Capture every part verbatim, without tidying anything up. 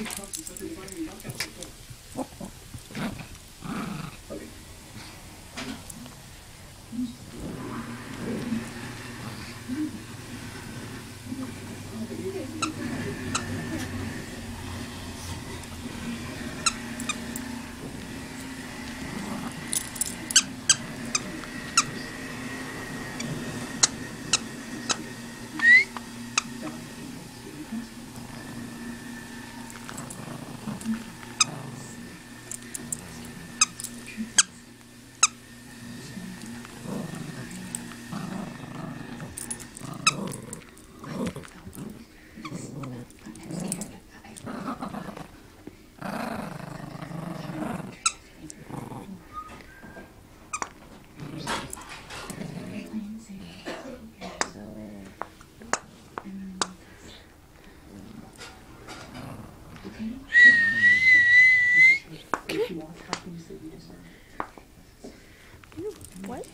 What?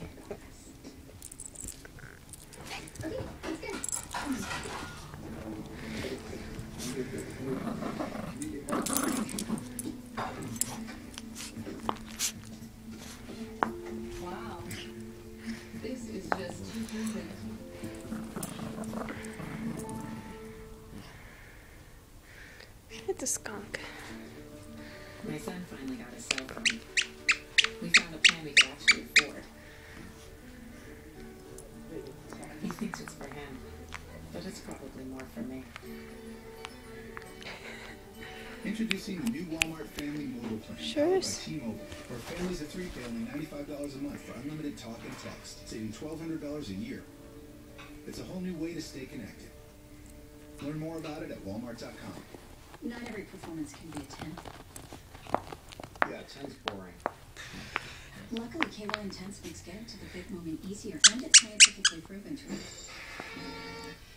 Wow. This is just too good. It's a skunk. My son finally got a cell phone. We found a plan we could actually afford. He thinks it's for him, but it's probably more for me. Introducing the new Walmart Family Mobile Plan Sure powered by is. T-Mobile. For families of three pay only ninety-five dollars a month for unlimited talk and text, saving twelve hundred dollars a year. It's a whole new way to stay connected. Learn more about it at walmart dot com. Not every performance can be a ten. Yeah, ten's boring. Luckily, K Y Intense makes getting to the big moment easier, and it's scientifically proven to.